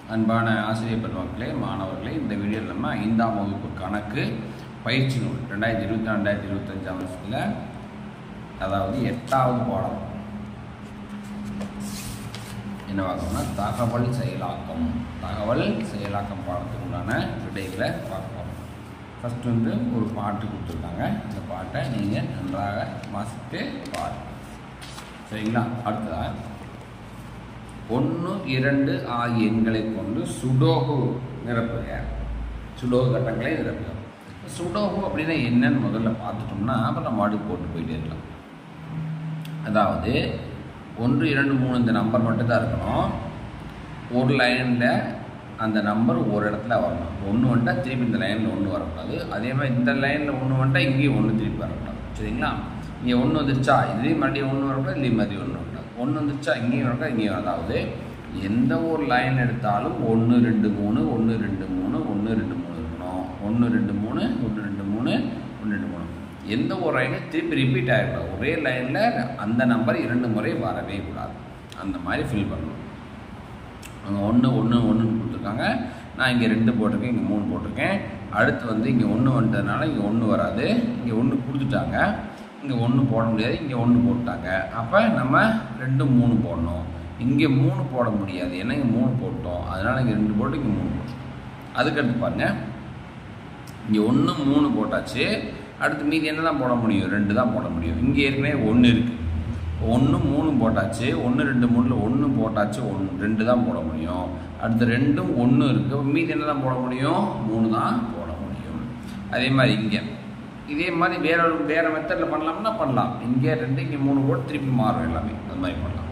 அன்பான ஆசிரியர் பெருமக்களே, மாணவர்களே, இந்த வீடியோவில் நம்ம 5ஆம் வகுப்பு கணக்கு பயிற்சி நூல் 2024-2025 வருஷத்தில், அதாவது 8வது பாடம் என்ன பார்க்கணும்னா தகவல் செயலாக்கம் பாடத்துக்குள்ளான விடைகளை பார்ப்போம். ஃபஸ்ட்டு வந்து ஒரு பாட்டு கொடுத்துருக்காங்க. இந்த பாட்டை நீங்கள் நன்றாக வாசித்து பாருங்கள். சரிங்களா? அடுத்ததாக 1, 2 ஆகிய எண்களை கொண்டு சுடோகு நிரப்புக. சுடோகு கட்டங்களை நிரப்புக. சுடோகு அப்படின்னா என்னன்னு முதல்ல பார்த்துட்டோம்னா அப்புறம் நம்ம அடுத்து போட்டு போயிட்டே இருக்கலாம். அதாவது 1, 2, 3 இந்த நம்பர் மட்டும் தான் இருக்கணும். ஒரு லைனில் அந்த நம்பர் ஒரு இடத்துல வரணும். 1 வந்துட்டால் திருப்பி இந்த லைனில் 1 வரக்கூடாது. அதே மாதிரி இந்த லைனில் 1 வந்துட்டால் இங்கேயும் 1 திருப்பி வரக்கூடாது. சரிங்களா? இங்கே 1 வந்துருச்சா இதுலேயும் மறுபடியும் 1 வரக்கூடாது, இதுலேயும் மறுபடியும் 1 வரக்கூடாது. 1 வந்துருச்சா இங்கேயும் வரக்கூடாது, இங்கேயும். அதாவது எந்த ஒரு லைன் எடுத்தாலும் 1, 2, 3 1, 2, 3 1, 2, 3 இருக்கணும். 1, 2, 3 1, 2, 3 1, 2, 3. எந்த ஒரு லைனும் திருப்பி ரிப்பீட் ஆகிடக்கூடாது. ஒரே லைனில் அந்த நம்பர் 2 முறை வரவே கூடாது. அந்த மாதிரி ஃபில் பண்ணணும். அங்கே 1 1 1ன்னு கொடுத்துருக்காங்க. நான் இங்கே 2 போட்டிருக்கேன், இங்கே 3 போட்டிருக்கேன். அடுத்து வந்து இங்கே 1 வந்துட்டதுனால இங்கே 1 வராது. இங்கே 1 கொடுத்துட்டாங்க, இங்கே 1 போட முடியாது, இங்கே 1 போட்டாங்க. அப்போ நம்ம 2 3 போடணும். இங்கே 3 போட முடியாது, ஏன்னா இங்கே 3 போட்டோம். அதனால் இங்கே 2 போட்டு இங்கே 3 போட்டோம். அதுக்கடுத்து பாருங்கள், இங்கே 1 3 போட்டாச்சு. அடுத்து மீதி என்ன தான் போட முடியும்? 2 தான் போட முடியும். இங்கே ஏற்கனவே 1 இருக்குது. 1 3 போட்டாச்சு. 1 2 3ல் 1 போட்டாச்சு. 2 தான் போட முடியும். அடுத்து 2ம் 1 இருக்குது. மீதி என்ன தான் போட முடியும்? 3 தான் போட முடியும். அதே மாதிரி இங்கே இதே மாதிரி வேறு மெத்தடில் பண்ணலாம்னா பண்ணலாம். இங்கே 2 இங்கே 3 போட்டு திருப்பி மாறும் எல்லாமே. அது மாதிரி பண்ணலாம்.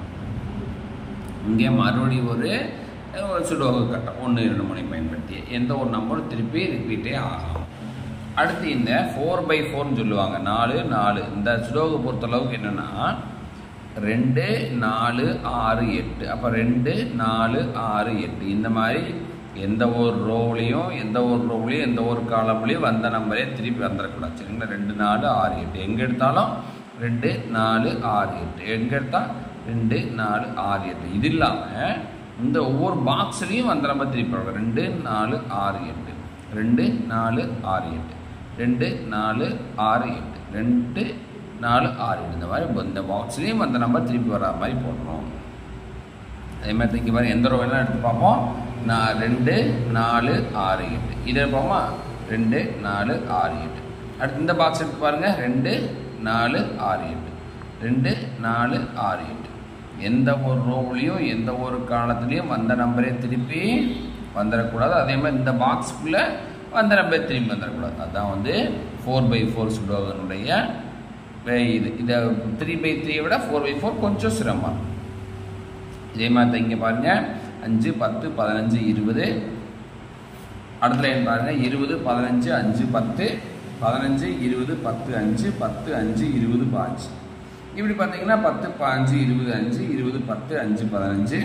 இங்கே மறுபடியும் ஒரு சுடோகு கட்டம் 1 2 3 பயன்படுத்தி எந்த ஒரு நம்பரும் திருப்பி ரிப்பீட்டே ஆகும். அடுத்து இந்த 4/4ன்னு சொல்லுவாங்க. 4 4 இந்த சுடோகு பொறுத்தளவுக்கு என்னென்னா 2 4 6 8. அப்போ 2 4 6 8 இந்த மாதிரி எந்த ஒரு ரோவ்லையும் எந்த ஒரு காலம்லையும் வந்த நம்பரே திருப்பி வந்துடக்கூடாது. சரிங்களா? 2 4 6 8 எங்கே எடுத்தாலும் 2 4 6 8 எங்கே எடுத்தால் 2 4 6 8. இது இல்லாமல் இந்த ஒவ்வொரு பாக்ஸ்லேயும் வந்த நம்பர் திருப்பி வரும். 2 4 6 8 2 4 6 8 2 4 6 8 2 4 6 8 இந்த மாதிரி இந்த பாக்ஸ்லேயும் அந்த நம்பர் திருப்பி வர மாதிரி போடணும். அதே மாதிரி இங்கே பாருங்கள், எந்த ரோவெல்லாம் எடுத்து பார்ப்போம். 2 4 6 8 இதை எடுப்போமா? 2 4 6 8. அடுத்து இந்த பாக்ஸ் எடுத்து பாருங்கள். 2 4 6 8 2 4 6 8. எந்த ஒரு ரோவ்லையும் எந்த ஒரு காலத்துலேயும் வந்த நம்பரே திருப்பி வந்துடக்கூடாது. அதே மாதிரி இந்த பாக்ஸுக்குள்ளே வந்த நம்பரே திரும்பி வந்துடக்கூடாது. அதுதான் வந்து 4/4 சுடோகனுடைய இது. இதை 3/3 விட 4/4 கொஞ்சம் சிரமம். இதே மாதிரி இங்கே பாருங்கள், 5 10 15 20. அடுத்த லைன் பாருங்கள், 20 15 5 10 15 20 10 5 10 5 20 5. இப்படி பார்த்தீங்கன்னா 10 15 20 5 20 10 5 15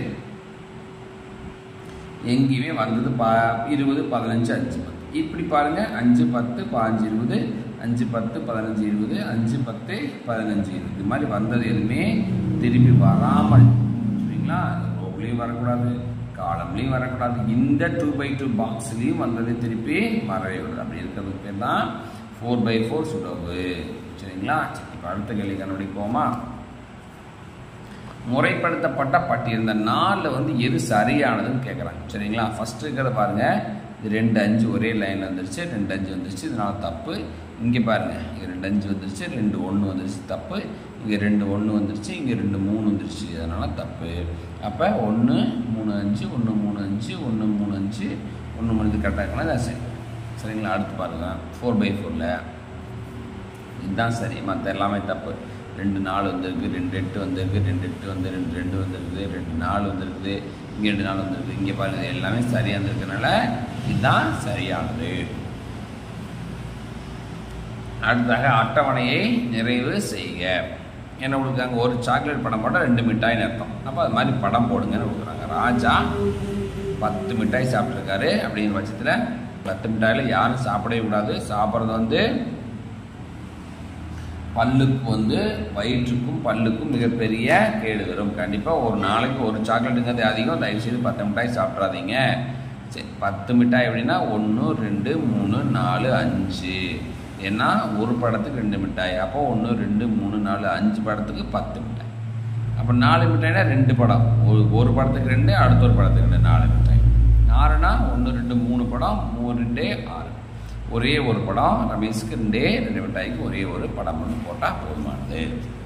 எங்கேயுமே வந்தது 20 15 5 10. இப்படி பாருங்கள், 5 10 15 20 5 10 15 20 5 10 15 20 இது மாதிரி வந்தது எதுவுமே திரும்பி வராமல். சரிங்களா? ரோவ்லையும் வரக்கூடாது, காலம்லையும் வரக்கூடாது. இந்த 2/2 பாக்ஸ்லேயும் வந்தது திருப்பி வரவே விடாது. அப்படி இருக்கிறதுக்கு பேர் தான் 4/4 சுடோகு. சரிங்களா? இப்போ அடுத்த கேள்வி கண்டுபிடிப்போமா? முறைப்படுத்தப்பட்ட பட்டியல் இந்த 4 வந்து எது சரியானதுன்னு கேட்குறாங்க. சரிங்களா? ஃபஸ்ட்டு இருக்கிறத பாருங்கள், இது 2 5 ஒரே லைனில் வந்துருச்சு. 2 5 வந்துருச்சு, இதனால் தப்பு. இங்கே பாருங்கள், இங்கே 2 5 வந்துருச்சு, 2 1 வந்துருச்சு, தப்பு. இங்கே 2 1 வந்துருச்சு, இங்கே 2 3 வந்துருச்சு, அதனால் தப்பு. அப்போ 1 3 5 1 3 5 1 3 5 1 3 இது கரெக்டாக இருக்கலாம். இதான் சரி. சரிங்களா? அடுத்து பாருங்கள், 4/4ல் இதுதான் சரி, மற்ற எல்லாமே தப்பு. 2 4 வந்துருக்கு, 2 8 வந்துருக்கு, 2 8 வந்து 2 2 வந்துருக்குது, 2 4 வந்துருக்குது, இங்கே 2 4 வந்துருக்கு. இங்கே பாருங்கள், எல்லாமே சரியாக இருந்திருக்கனால இதுதான் சரியானது. அடுத்ததாக அட்டவணையை நிறைவு செய்க. என்ன கொடுக்குறாங்க? ஒரு சாக்லேட் படம் போட்டால் 2 மிட்டாய்னு அர்த்தம். அப்போ அது மாதிரி படம் போடுங்கன்னு கொடுக்குறாங்க. ராஜா 10 மிட்டாய் சாப்பிட்ருக்காரு. அப்படிங்கிற பட்சத்தில் 10 மிட்டாயில் யாரும் சாப்பிடவே கூடாது. சாப்பிட்றது வந்து பல்லுக்கு வந்து வயிற்றுக்கும் பல்லுக்கும் மிகப்பெரிய கேடு வரும். கண்டிப்பாக ஒரு நாளைக்கு ஒரு சாக்லேட்டுங்கிறது அதிகம். தயவுசெய்து 10 மிட்டாய் சாப்பிட்றாதீங்க. சரி, 10 மிட்டாய் எப்படின்னா 1 2 3 4 5. ஏன்னா ஒரு படத்துக்கு 2 மிட்டாய். அப்போ 1 2 3 4 5 படத்துக்கு 10 மிட்டாய். அப்போ 4 மிட்டாய்னா 2 படம். ஒரு படத்துக்கு 2, அடுத்த ஒரு படத்துக்கு 2, 4 மிட்டாய். 6னா 1 2 3 படம், 3 2 6. ஒரே ஒரு படம். ரமேஷ்க்கு 2 மிட்டாய்க்கு ஒரே ஒரு படம் ஒன்று போட்டால் போதுமானது.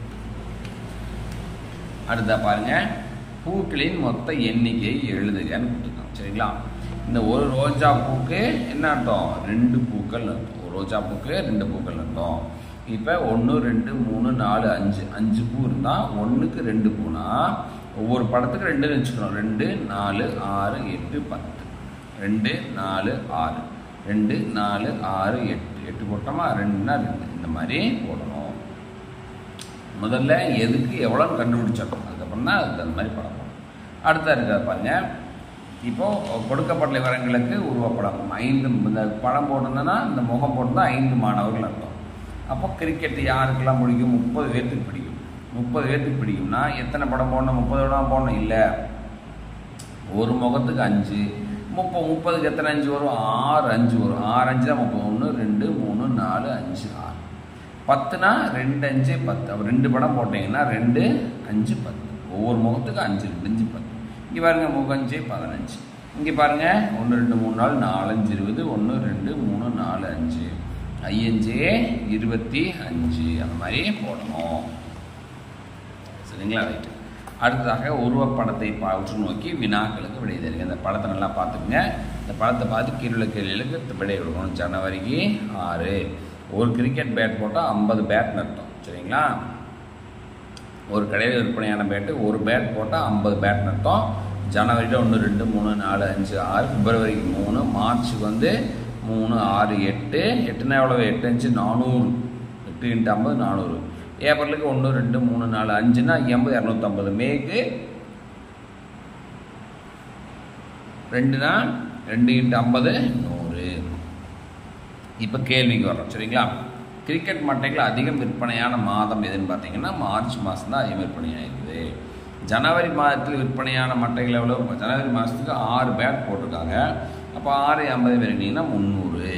அடுத்த பாருங்க, பூக்களின் மொத்த எண்ணிக்கை எழுதுகன்னு கொடுத்துருக்கோம். சரிங்களா? இந்த ஒரு ரோஜா பூக்கு என்ன அர்த்தம்? 2 பூக்கள் அர்த்தம். ஒரு ரோஜா பூக்கு 2 பூக்கள் அர்த்தம். இப்போ 1 2 3 4 5 பூ இருந்தால் 1க்கு 2 பூனா ஒவ்வொரு படத்துக்கு 2ன்னு வச்சுக்கணும். 2 4 6 8 10. 2 4 6 2 4 6 8 போட்டோமா? 2னா 2 இந்த மாதிரி போடணும். முதல்ல எதுக்கு எவ்வளோன்னு கண்டுபிடிச்சிடணும். அதுக்கப்புறம் தான் அதுக்கு அந்த மாதிரி படம் போடணும். அடுத்த இருக்கிற பாருங்க, இப்போது கொடுக்கப்பட்ட விவரங்களுக்கு உருவப்படம் 5. இந்த படம் போட்டிருந்தோன்னா இந்த முகம் போட்டிருந்தா 5 மாணவர்கள் அர்த்தம். அப்போ கிரிக்கெட் யாருக்கெல்லாம் பிடிக்கும்? 30 பேர்த்துக்கு பிடிக்கும். 30 பேர்த்துக்கு பிடிக்கும்னா எத்தனை படம் போடணும்? 30 படம் போடணும். இல்லை, ஒரு முகத்துக்கு 5. 30க்கு எத்தனை 5 வரும்? 6 5 வரும். 6 5 தான் 30. 1 2 3 4 5 6. 10னா 2 5 10. அப்போ 2 படம் போட்டிங்கன்னா 2 5 10. ஒவ்வொரு முகத்துக்கு 5 2 5 10. இங்கே பாருங்கள், முகம் 5 15. இங்கே பாருங்கள், 1 2 3 4 4 5 20. 1 2 3 4 5 5 25. அந்த மாதிரி போடணும். சரிங்களா? ரைட்டு. அடுத்ததாக உருவப்படத்தை உற்று நோக்கி வினாக்களுக்கு விடை தருங்க. இந்த படத்தை நல்லா பார்த்துக்குங்க. இந்த படத்தை பார்த்து கீழே கேள்விகளுக்கு விடை கொடுக்கணும். ஜனவரிக்கு 6. ஒரு கிரிக்கெட் பேட் போட்டால் 50 பேட்னு அர்த்தம். சரிங்களா? ஒரு கடையில் விற்பனையான பேட்டு ஒரு பேட் போட்டால் 50 பேட்னு அர்த்தம். ஜனவரியில் 1 2 3 4 5 6. பிப்ரவரிக்கு 3. மார்ச்சுக்கு வந்து 3 6 8. 8னா எவ்வளவு? 8 5 400. 8 × 50 400. ஏப்ரலுக்கு 1 2 3 4 5னா 80 250. மேக்கு 2னா 2 × 50 100. இப்போ கேள்விக்கு வர்றோம். சரிங்களா? கிரிக்கெட் மட்டைகள் அதிகம் விற்பனையான மாதம் எதுன்னு பார்த்தீங்கன்னா மார்ச் மாதம் தான் அதிகம் விற்பனையாயிருக்குது. ஜனவரி மாதத்தில் விற்பனையான மட்டைகள் எவ்வளோ? ஜனவரி மாதத்துக்கு 6 பேட் போட்டிருக்காங்க. அப்போ 6 50 பெருக்கினீங்கன்னா 300.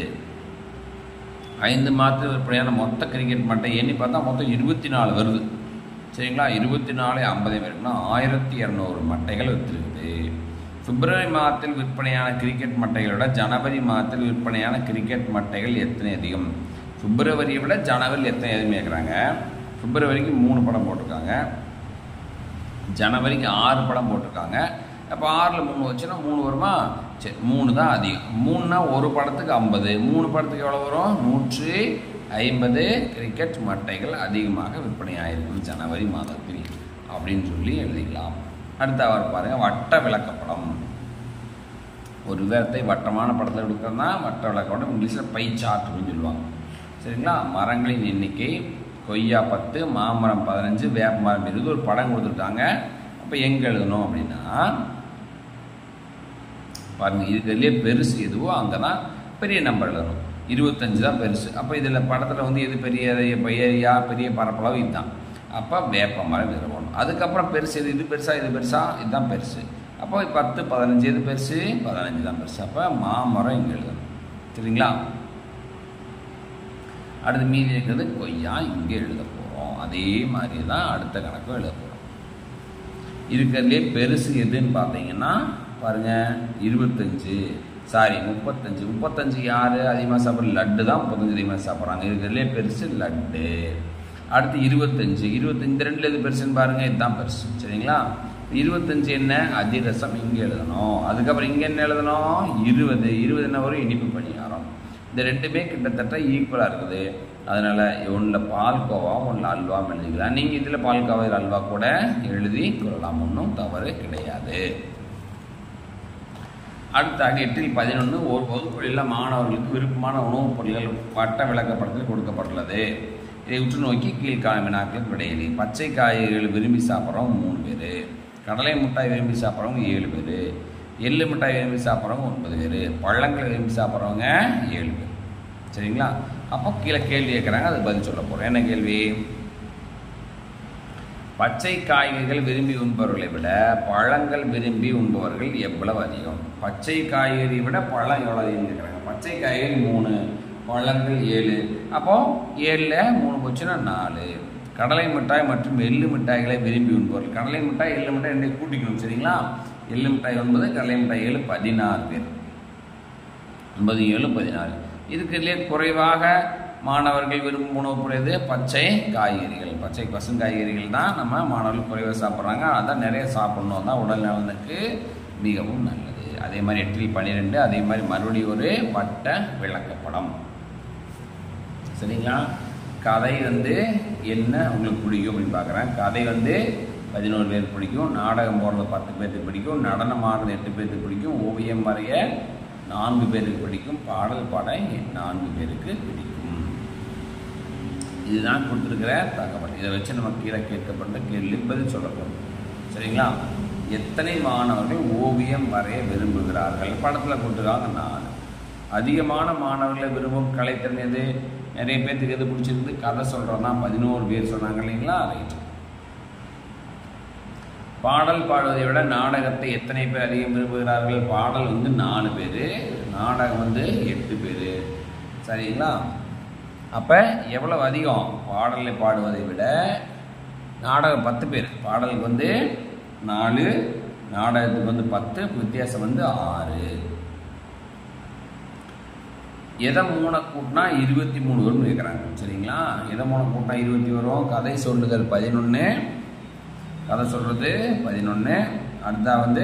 5 மாதத்தில் விற்பனையான மொத்த கிரிக்கெட் மட்டை எண்ணி பார்த்தா மொத்தம் 24 வருது. சரிங்களா? 24 50 பேருக்குன்னா 1200 மட்டைகள் விற்றுருக்குது. பிப்ரவரி மாதத்தில் விற்பனையான கிரிக்கெட் மட்டைகளோட ஜனவரி மாதத்தில் விற்பனையான கிரிக்கெட் மட்டைகள் எத்தனை அதிகம்? பிப்ரவரியை விட ஜனவரி எத்தனை அதிகமாக கேட்குறாங்க. பிப்ரவரிக்கு 3 படம் போட்டிருக்காங்க. ஜனவரிக்கு 6 படம் போட்டிருக்காங்க. அப்போ 6ல் 3 வச்சுன்னா 3 வருமா? சரி, 3 தான் அதிகம். 3னா ஒரு படத்துக்கு 50. 3 படத்துக்கு எவ்வளோ வரும்? 150 கிரிக்கெட் மட்டைகள் அதிகமாக விற்பனை ஆகிருக்கும் ஜனவரி மாதத்தில் அப்படின்னு சொல்லி எழுதிக்கலாம். அடுத்த அவர் பாருங்கள், வட்ட விளக்கப்படம். ஒரு விவரத்தை வட்டமான படத்தில் கொடுக்குறதுனா வட்ட விளக்கப்படம். இங்கிலீஷில் பை சார்ட் அப்படின்னு சொல்லுவாங்க. சரிங்களா? மரங்களின் எண்ணிக்கை கொய்யா 10, மாமரம் 15, வேப்ப மரம் 20. ஒரு படம் கொடுத்துருக்காங்க. அப்போ எங்கே எழுதணும் அப்படின்னா பாருங்கள், இதுலேயே பெருசு எதுவோ அங்கே தான் பெரிய நம்பர் எழுதணும். 25 தான் பெருசு. அப்போ இதில் படத்தில் வந்து எது பெரிய ஏரியா பெரிய பரப்பளவு இதுதான். அப்போ வேப்ப மரம் எழுதணும். அதுக்கப்புறம் பெருசு எது? இது பெருசா இது பெருசா? இதுதான் பெருசு. அப்போ 10 15 எது பெருசு? 15 தான் பெருசு. அப்போ மாமரம் இங்கே எழுதணும். சரிங்களா? அடுத்து மீதி இருக்கிறது கொய்யா இங்கே எழுத போகிறோம். அதே மாதிரி தான் அடுத்த கணக்கும் எழுத போகிறோம். இருக்கிறதுலே பெருசு எதுன்னு பார்த்தீங்கன்னா பாருங்கள், 25 35 யார் அதிகமாக சாப்பிட்ற? லட்டு தான் 35 அதிகமாக சாப்பிட்றாங்க. இருக்கிறதுலே பெருசு லட்டு. அடுத்து 25 இந்த ரெண்டில் எது பெருசுன்னு பாருங்கள், இதுதான் பெருசு. சரிங்களா? 25 என்ன? அதிரசம் இங்கே எழுதணும். அதுக்கப்புறம் இங்கே என்ன எழுதணும்? 20 என்ன வரும்? இனிப்பு பணியாரம். இந்த ரெண்டுமே கிட்டத்தட்ட ஈக்குவலாக இருக்குது. அதனால் ஒன்றில் பால்கோவா ஒன்றில் அல்வாவும் எழுதிக்கலாம். நீங்கள் இதில் பால்கோவா அல்வா கூட எழுதி கொள்ளலாம். ஒன்றும் தவறு கிடையாது. அடுத்தாக 8ல் 11 ஒரு வகுப்புகளில் மாணவர்களுக்கு விருப்பமான உணவுப் பொருட்கள் வட்ட விளக்கப்படத்தில் கொடுக்கப்பட்டுள்ளது. இதை உற்று நோக்கி கீழ்காணும் வினாக்களுக்கு விடையளி. பச்சை காய்கறிகள் விரும்பி சாப்பிட்றவங்க 3 பேர், கடலை மிட்டாய் விரும்பி சாப்பிட்றவங்க 7 பேர், எள்ளு மிட்டாய் விரும்பி சாப்பிட்றவங்க 9 பேர், பழங்களை விரும்பி சாப்பிட்றவங்க 7 பேர். சரிங்களா? அப்போ கீழே கேள்வி கேட்குறாங்க, அது பதில் சொல்ல போகிறோம். என்ன கேள்வி? பச்சை காய்கறிகள் விரும்பி உண்பவர்களை விட பழங்கள் விரும்பி உண்பவர்கள் எவ்வளவு அதிகம்? பச்சை காய்கறி விட பழம் எவ்வளோ அதிகம் கேட்குறாங்க. பச்சை காய்கறி 3, பழங்கள் 7. அப்போ 7ல் 3 போச்சுன்னா 4. கடலை மிட்டாய் மற்றும் எள்ளு மிட்டாய்களை விரும்பி உண்பவர்கள். கடலை மிட்டாய் எள்ளு மிட்டாய் 2 கூட்டிக்கணும், சரிங்களா? எள்ளு மிட்டாய் 9, கடலை மிட்டாய் 7, 16 பேர். 9, 7, 16. இதுக்குள்ளே குறைவாக மாணவர்கள் விரும்பும் உணவு பொருள் பச்சை காய்கறிகள். பச்சை பசுங்காய்கறிகள் தான் நம்ம மாணவர்கள் குறைவாக சாப்பிட்றாங்க. அதான் நிறைய சாப்பிட்ணும், தான் உடல் நலனுக்கு மிகவும் நல்லது. அதே மாதிரி 8ல் 12. அதே மாதிரி மறுபடியும் ஒரு வட்ட விளக்கப்படம், சரிங்களா? கதை என்ன உங்களுக்கு பிடிக்கும் அப்படின்னு பார்க்குறேன். கதை 11 பேருக்கு பிடிக்கும். நாடகம் போடுறது 10 பேருக்கு பிடிக்கும். நடனம் ஆடுறது 8 பேருக்கு பிடிக்கும். ஓவியம் வரைய 4 பேருக்கு பிடிக்கும். பாடல் பாட 4 பேருக்கு பிடிக்கும். இதுதான் கொடுத்துருக்கிற தகவல். இதை வச்சு நம்ம கீழே கேட்கப்பட்ட கேள்வி பதில் சொல்ல போகிறோம், சரிங்களா? எத்தனை மாணவர்கள் ஓவியம் வரைய விரும்புகிறார்கள்? படத்தில் கொடுத்துருக்காங்க 4. அதிகமான மாணவர்களை விரும்பும் கலைத்திறன் எது? நிறைய பேர்த்துக்கு எது பிடிச்சிருக்கு? கதை சொல்கிறோன்னா 11 பேர் சொன்னாங்க இல்லைங்களா? ரைட். பாடல் பாடுவதை விட நாடகத்தை எத்தனை பேர் அதிகம் விரும்புகிறார்கள்? பாடல் 4 பேர், நாடகம் 8 பேர், சரிங்களா? அப்போ எவ்வளவு அதிகம்? பாடலை பாடுவதை விட நாடகம் 10 பேர், பாடலுக்கு 4, நாடகத்துக்கு 10, வித்தியாசம் 6. எதை 3 கூட்டினா 23 வரும்னு கேட்குறாங்க, சரிங்களா? எதை 3 கூட்டினா 20 வரும்? கதை சொல்லுதல் 11, கதை சொல்கிறது 11. அடுத்தா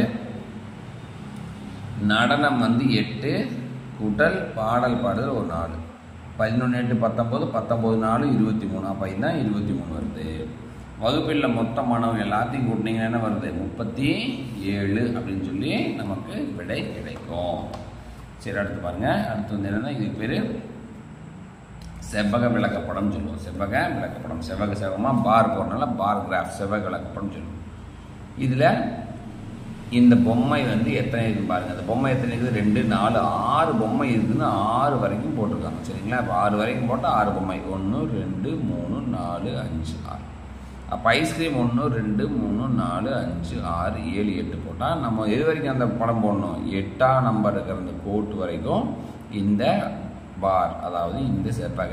நடனம் 8 கூட்டல் பாடல் பாடுதல் ஒரு 4. 11, 8, 19, 19, 4, 23. அப்போ இதுதான் 23 வருது. வகுப்பில் மொத்த மாணவர்கள் எல்லாத்தையும் கூட்டினீங்கன்னா என்ன வருது? 37 அப்படின்னு சொல்லி நமக்கு விடை கிடைக்கும். சரி, அடுத்து பாருங்க. அடுத்து என்னன்னா, இதுக்கு பேர் செவ்வக விளக்கப்படம் சொல்லுவோம். செவ்வக விளக்கப்படம், செவ்வகமாக பார் போடுறதுனால பார் கிராஃப், செவ்வக விளக்கப்படம் சொல்லுவோம். இதில் இந்த பொம்மை எத்தனை இருக்குன்னு பாருங்கள். அந்த பொம்மை எத்தனை இருக்குது? 2, 4, 6 பொம்மை இருக்குதுன்னு 6 வரைக்கும் போட்டிருக்காங்க, சரிங்களா? இப்போ 6 வரைக்கும் போட்டால் 6 பொம்மை. 1, 2, 3, 4, 5, 6. அப்போ ஐஸ்கிரீம் 1, 2, 3, 4, 5, 6, 7, 8 போட்டால் நம்ம எது வரைக்கும் அந்த படம் போடணும்? 8ஆம் நம்பர் இருக்கிற அந்த கோட்டு வரைக்கும் இந்த பார், அதாவது இந்த செவ்வக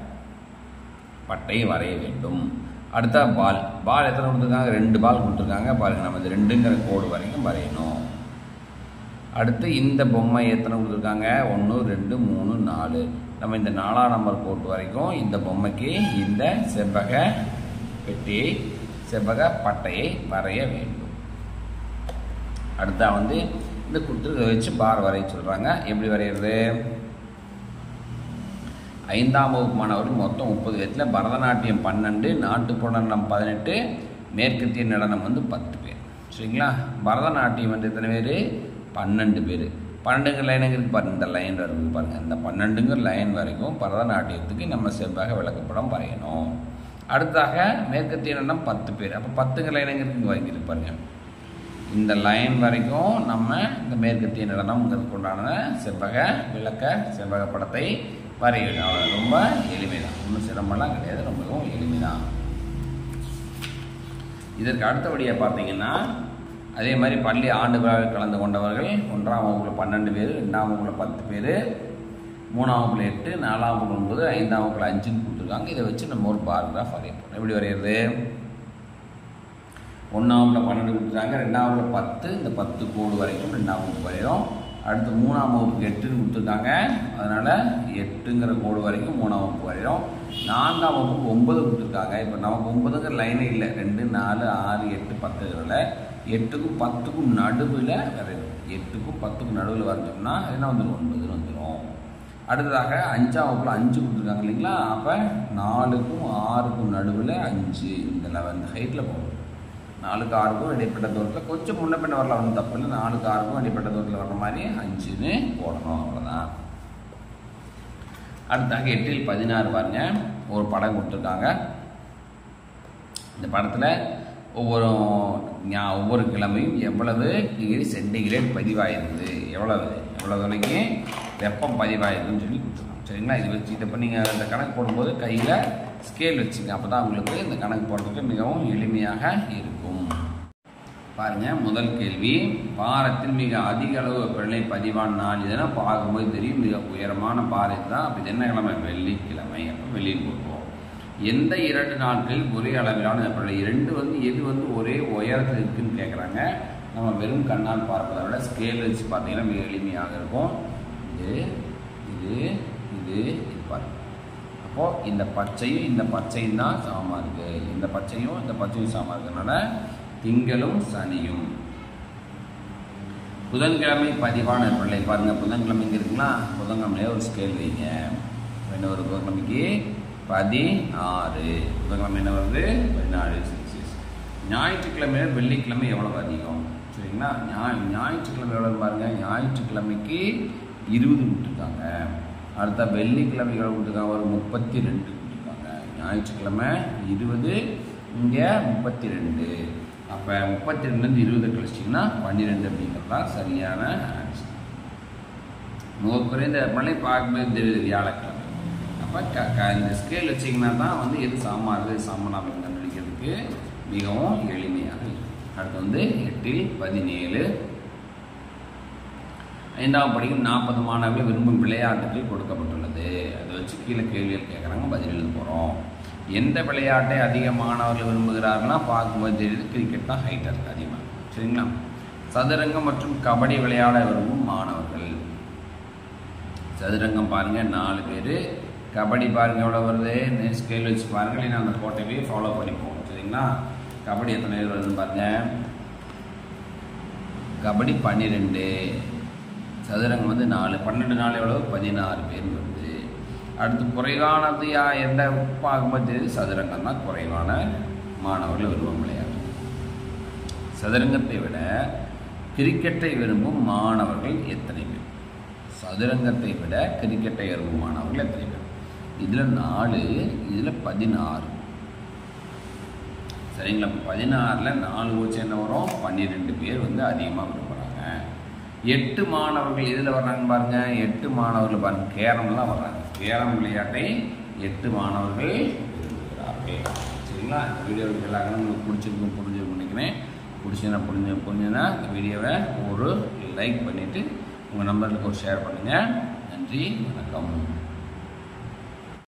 பட்டை வரைய வேண்டும். அடுத்த பால். பால் எத்தனை கொடுத்துருக்காங்க? 2 பால் கொடுத்துருக்காங்க. பாருங்கள், நம்ம இந்த 2ங்கிற கோடு வரைக்கும் வரையணும். அடுத்து இந்த பொம்மை எத்தனை கொடுத்துருக்காங்க? 1, 2, 3, 4. நம்ம இந்த 4ஆம் நம்பர் கோட்டு வரைக்கும் இந்த பொம்மைக்கு இந்த செவ்வக பெட்டியை, செவ்வக பட்டையை வரைய வேண்டும். அடுத்தா இந்த கொடுத்துருக்க வச்சு பார் வரைய சொல்கிறாங்க. எப்படி வரைகிறது? 5ஆம் வகுப்பு மாணவர்கள் மொத்தம் 30 பேர்த்தில் பரதநாட்டியம் 12, நாட்டுப்புற நடனம் 18, மேற்கத்திய நடனம் 10 பேர், சரிங்களா? பரதநாட்டியம் எத்தனை பேர்? 12 பேர். 12ங்கிற லைன் எங்கே இருக்குது பாருங்கள், இந்த லைன் இருக்குது பாருங்கள். இந்த 12ங்கிற லைன் வரைக்கும் பரதநாட்டியத்துக்கு நம்ம செவ்வக விளக்கப்படம் வரையணும். அடுத்தாக மேற்கத்திய நடனம் 10 பேர். அப்போ 10ங்கிற லைன் எங்கே இருக்குது? வாங்கியிருக்கு பாருங்கள். இந்த லைன் வரைக்கும் நம்ம இந்த மேற்கத்திய நடனம்ங்கிறதுக்கு உண்டான செவ்வக செவ்வக படத்தை வரையணும். அவ்வளோ, ரொம்ப எளிமைதான், ஒன்றும் சிரமம்லாம் கிடையாது, ரொம்பவும் எளிமைதான். இதற்கு அடுத்தபடியாக பார்த்தீங்கன்னா, அதே மாதிரி பள்ளி ஆண்டு விழாவில் கலந்து கொண்டவர்கள் 1ஆம் வகுப்பில் 12 பேர், 2ஆம் வகுப்பில் 10 பேர், 3ஆம் வகுப்பில் 8, 4ஆம் வகுப்பில் 9, 5ஆம் வகுப்பில் 5ன்னு கொடுத்துருக்காங்க. இதை வச்சு நம்ம ஒரு பார் கிராஃப் வரையணும். எப்படி வரைகிறது? 1ஆம் வகுப்பில் 12 கொடுத்துருக்காங்க, 2ஆம் வகுப்பில் 10, இந்த 10 கோடு வரைக்கும் 2ஆம் வகுப்பு வரையும். அடுத்து 3ஆம் வகுப்புக்கு 8ன்னு கொடுத்துருக்காங்க, அதனால் 8ங்கிற கோடு வரைக்கும் 3ஆம் வகுப்பு வரையும். 4ஆம் வகுப்புக்கு 9 கொடுத்துருக்காங்க. இப்போ நமக்கு 9ங்கிற லைனே இல்லை, 2, 4, 6, 8, 10ங்கிறதுல 8க்கும் 10க்கும் நடுவில் வரையும். 8க்கும் 10க்கும் நடுவில் வரைஞ்சோம்னா என்ன வந்துடும்? 9 வந்துடும். அடுத்ததாக 5ஆம் வகுப்பில் 5 கொடுத்துருக்காங்க இல்லைங்களா? அப்போ 4க்கும் 6க்கும் நடுவில் 5, இந்த ஹைட்டில் போகும். 4க்கும் 6க்கும் இடைப்பட்ட தூரத்தில் கொஞ்சம் முன்ன பின்ன வரலாம், ஒன்றும் தப்பு இல்லை. 4க்கும் 6க்கும் இடைப்பட்ட தூரத்தில் வர்ற மாதிரி 5ன்னு போடணும், அவ்வளோதான். அடுத்தாக 8ல் 16 பாருங்க, ஒரு படம் கொடுத்துருக்காங்க. இந்த படத்தில் ஒவ்வொரு கிழமையும் எவ்வளவு டிகிரி சென்டிகிரேட் பதிவாயிருக்குது, எவ்வளோ வரைக்கும் வெப்பம் பதிவாயிருக்குன்னு சொல்லி கொடுத்துருக்காங்க, சரிங்களா? இது வச்சு இப்போ நீங்கள் இந்த கணக்கு போடும்போது கையில் ஸ்கேல் வச்சுங்க. அப்போ தான் உங்களுக்கு இந்த கணக்கு போடுறதுக்கு மிகவும் எளிமையாக இருக்கும். பாருங்கள், முதல் கேள்வி, பாரத்தில் மிக அதிக அளவு வெப்பநிலை பதிவான நாள் இதெல்லாம் பார்க்கும்போது தெரியும். மிக உயரமான பாறை தான். அப்போ இது என்ன கிழமை? வெள்ளிக்கிழமை. அப்போ வெளியில் போடுவோம். எந்த 2 நாட்களில் ஒரே அளவிலான வெப்பநிலை? எது ஒரே உயரத்தில் இருக்குன்னு கேட்குறாங்க. நம்ம வெறும் கண்ணால் பார்ப்பதை விட ஸ்கேல் வச்சு பார்த்தீங்கன்னா மிக எளிமையாக இருக்கும். இது பாருங்க. அப்போது இந்த பச்சையும் தான் சமமாக இருக்குது. இந்த பச்சையும் சமமாக இருக்கிறதுனால திங்களும் சனியும். புதன்கிழமை பதிவான வெப்பநிலை பாருங்கள். புதன்கிழமை இங்கே இருக்குங்களா? புதன்கிழமையிலே ஒரு ஸ்கேல் வைங்க. என்ன ஒரு புதன்கிழமைக்கு 16. புதன்கிழமை என்ன வருது? 14 செல்சியஸ். ஞாயிற்றுக்கிழமையில வெள்ளிக்கிழமை எவ்வளவு அதிகம்? சரிங்களா? ஞாயிற்றுக்கிழமை எவ்வளோன்னு பாருங்கள். ஞாயிற்றுக்கிழமைக்கு 20 விட்டுருக்காங்க. அடுத்த வெள்ளிக்கிழமை எவ்வளோ விட்டுருக்காங்க? ஒரு 32 விட்டுருக்காங்க. ஞாயிற்றுக்கிழமை 20, இங்கே 32. அப்போ 32 20 கழிச்சிங்கன்னா 12 அப்படிங்கிறது தான் சரியான ஆன்சர். மிக குறைந்த வெப்பநிலை பார்க்கும்போது தெரியுது வியாழக்கிழமை. அப்போ இந்த ஸ்கேல் வச்சிங்கன்னா தான் எது சமமாக இருக்குது சமம் அப்படின்னு கண்டுபிடிக்கிறதுக்கு மிகவும் எளிமையாக இருக்கும். அடுத்து 8இல் 17. 5ஆம் படிக்கும் 40 மாணவர்கள் விரும்பும் விளையாட்டுகள் கொடுக்கப்பட்டுள்ளது. அதை வச்சு கீழே கேள்விகள் கேட்குறாங்க, பதில் எழுத போகிறோம். எந்த விளையாட்டை அதிக மாணவர்கள் விரும்புகிறார்கள்னா பார்க்கும்போது தெரியுது கிரிக்கெட் தான் ஹைட்டாக இருக்குது அதிகமாக. சரிங்களா? சதுரங்கம் மற்றும் கபடி விளையாட விரும்பும் மாணவர்கள். சதுரங்கம் பாருங்கள் 4 பேர். கபடி பாருங்கள் எவ்வளோ வருது? ஸ்கேல் வச்சு பாருங்கள். இல்லை அந்த கோட்டையே ஃபாலோ பண்ணிப்போம். சரிங்களா? கபடி எத்தனை பேர் வருதுன்னு பாருங்கள். கபடி 12. சதுரங்கம் 4. 12 4 எவ்வளோ? 16 பேர் வருது. அடுத்து குறைவானது எந்த பார்க்கும்போது தெரியுது சதுரங்கம் தான் குறைவான மாணவர்கள் விரும்பும் விளையாட்டு. சதுரங்கத்தை விட கிரிக்கெட்டை விரும்பும் மாணவர்கள் எத்தனை பேர்? சதுரங்கத்தை விட கிரிக்கெட்டை விரும்பும் மாணவர்கள் எத்தனை பேர்? இதில் 4, இதில் 16. சரிங்களா? 16ல் 4 வச்சு என்ன வரும்? 12 பேர் அதிகமாக விரும்புகிறாங்க. 8 மாணவர்கள் இதில் வர்றாங்க பாருங்கள். 8 மாணவர்கள் பாருங்கள் கேரமில் தான் வர்றாங்க. கேரம் விளையாட்டை 8 மாணவர்கள் விரும்புகிறார்கள். சரிங்களா? இந்த வீடியோவுக்கு எல்லா உங்களுக்கு புரிஞ்சிருக்கும் நினைக்கிறேன். புரிஞ்சுன்னா இந்த வீடியோவை ஒரு லைக் பண்ணிவிட்டு உங்கள் நம்பருக்கு ஒரு ஷேர் பண்ணுங்கள். நன்றி, வணக்கம்.